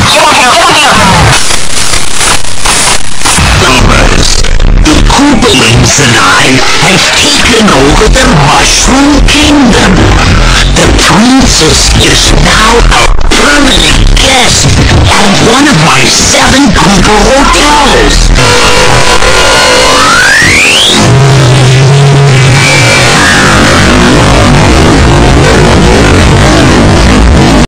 The Koopalings and I have taken over the Mushroom Kingdom. The princess is now our